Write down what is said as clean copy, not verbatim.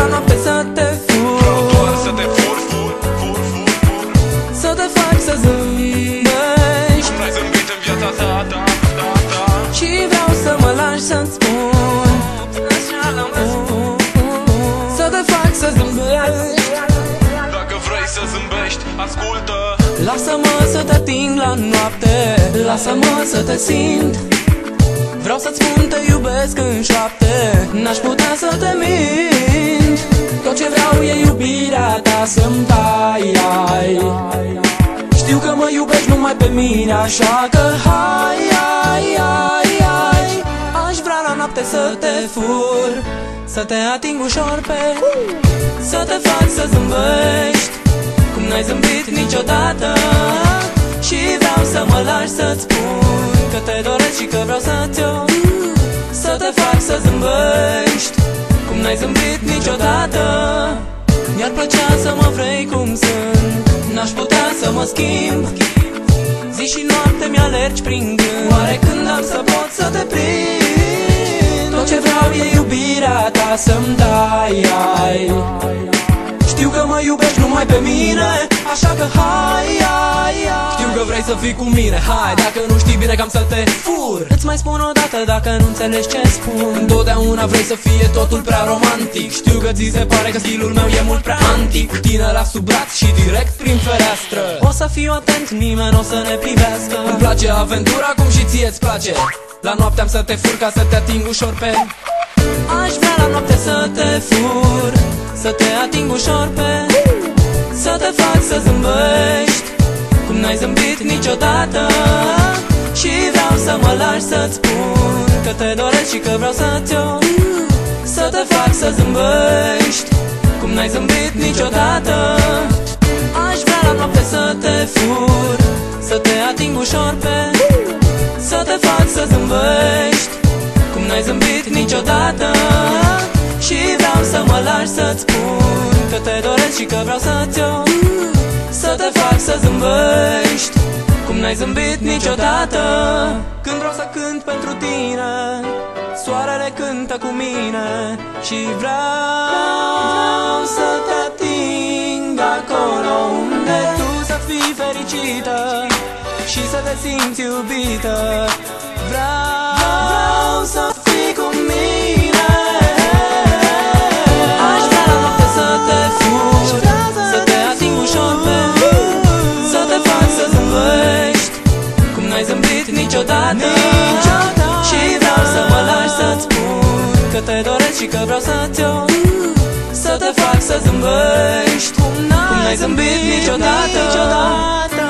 la noapte să te fur, doar să te fur, să te fac să zâmbești. cum n-ai zâmbit în viața ta, și vreau să mă lași să-ți spun, să te fac să zâmbești. Dacă vrei să zâmbești, ascultă. Lasă-mă să te ating la noapte, lasă-mă să te simt. Vreau să-ți spun te iubesc în șoapte, n-aș putea să te mint. Tot ce vreau e iubirea ta să-mi dai, ai. Știu că mă iubești numai pe mine, așa că hai, hai, hai, hai. Aș vrea la noapte să te fur, să te ating ușor pe, să te fac să zâmbești cum n-ai zâmbit niciodată. Și vreau să mă lași să-ți spun că te doresc și că vreau să-ți iau, să te fac să zâmbești cum n-ai zâmbit niciodată. Mi-ar plăcea să mă vrei cum sunt, n-aș putea să mă schimb. Zi și noapte mi-alergi prin gând, oare când am să pot să te prind? Tot ce vreau e iubirea ta să-mi dai, ai. Știu că mă iubești numai pe mine, așa că hai, hai, hai. Știu că vrei să fii cu mine, hai. Dacă nu știi bine cam să te fur, îți mai spun o dată dacă nu înțelegi ce spun. Întotdeauna vrei să fie totul prea romantic. Știu că ți se pare că stilul meu e mult prea antic. Tine la sub braț și direct prin fereastră. O să fiu atent, nimeni o să ne privească. Îmi place aventura cum și ție-ți place. La noapte am să te fur ca să te ating ușor pe. Aș vrea la noapte să te fur, să te ating ușor pe, să te fac să zâmbești cum n-ai zâmbit niciodată. Și vreau să mă lași să-ți spun că te doresc și că vreau să-ți iau, să te fac să zâmbești cum n-ai zâmbit niciodată. Aș vrea la noapte să te fur, să te ating ușor pe, să te fac să zâmbești cum n-ai zâmbit niciodată. Și vreau să mă lași să-ți spun că te doresc și că vreau să-ți iau, să te fac să zâmbești cum n-ai zâmbit niciodată. Când vreau să cânt pentru tine, soarele cântă cu mine. Și vreau să te ating acolo unde tu să fii fericită și să te simți iubită. Vreau să fii cu mine. Aș vrea la noapte să te fur, să te ating ușor pe, să te fac să zâmbești cum n-ai zâmbit niciodată. Și vreau să mă lași să-ți spun că te doresc și că vreau să-ți iau, să te fac să zâmbești cum n-ai zâmbit niciodată.